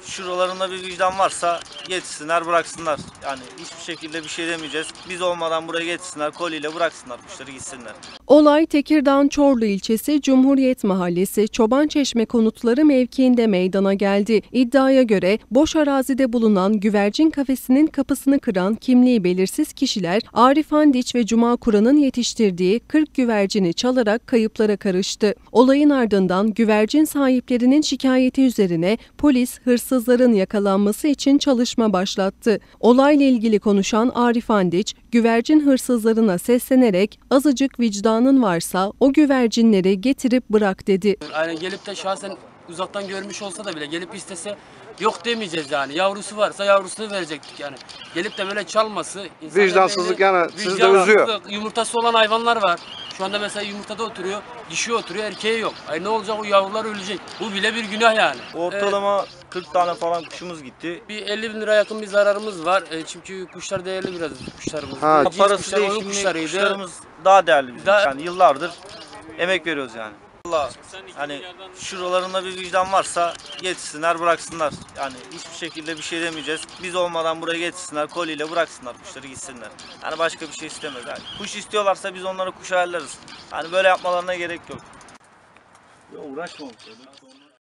Şuralarında bir vicdan varsa getirsinler bıraksınlar. Yani hiçbir şekilde bir şey demeyeceğiz. Biz olmadan buraya getirsinler, koliyle bıraksınlar kuşları gitsinler. Olay Tekirdağ Çorlu ilçesi Cumhuriyet Mahallesi Çobançeşme konutları mevkiinde meydana geldi. İddiaya göre boş arazide bulunan güvercin kafesinin kapısını kıran kimliği belirsiz kişiler Arif Handiç ve Cuma Kur'an'ın yetiştirdiği 40 güvercini çalarak kayıplara karıştı. Olayın ardından güvercin sahiplerinin şikayeti üzerine polis hırsızların yakalanması için çalışma başlattı. Olayla ilgili konuşan Arif Handiç, güvercin hırsızlarına seslenerek azıcık vicdanın varsa o güvercinleri getirip bırak dedi. Yani gelip de şahsen uzaktan görmüş olsa da bile gelip istese yok demeyeceğiz yani. Yavrusu varsa yavrusunu verecektik yani. Gelip de böyle çalması. Vicdansızlık yani sizi de üzüyor. Yumurtası olan hayvanlar var. Şu anda mesela yumurtada oturuyor, dişi oturuyor, erkeği yok. Ay ne olacak, o yavrular ölecek. Bu bile bir günah yani. Ortalama 40 tane falan kuşumuz gitti. Bir 50 bin lira yakın bir zararımız var. Çünkü kuşlar değerli biraz kuşlarımız. Parası değil, şimdi kuşlarımız daha değerli bizim. Yani yıllardır emek veriyoruz yani. Vallahi hani şuralarında bir vicdan varsa getirsinler bıraksınlar. Yani hiçbir şekilde bir şey demeyeceğiz. Biz olmadan buraya getirsinler, koliyle bıraksınlar kuşları gitsinler. Yani başka bir şey istemez. Yani kuş istiyorlarsa biz onlara kuş ayarlarız. Hani böyle yapmalarına gerek yok. Ya uğraşmamak.